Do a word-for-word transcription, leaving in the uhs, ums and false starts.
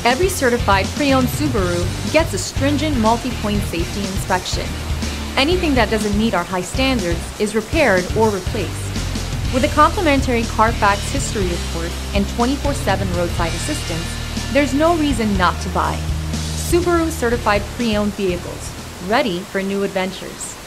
Every certified pre-owned Subaru gets a stringent multi-point safety inspection. Anything that doesn't meet our high standards is repaired or replaced. With a complimentary Carfax history report and twenty-four seven roadside assistance, there's no reason not to buy. Subaru certified pre-owned vehicles, ready for new adventures.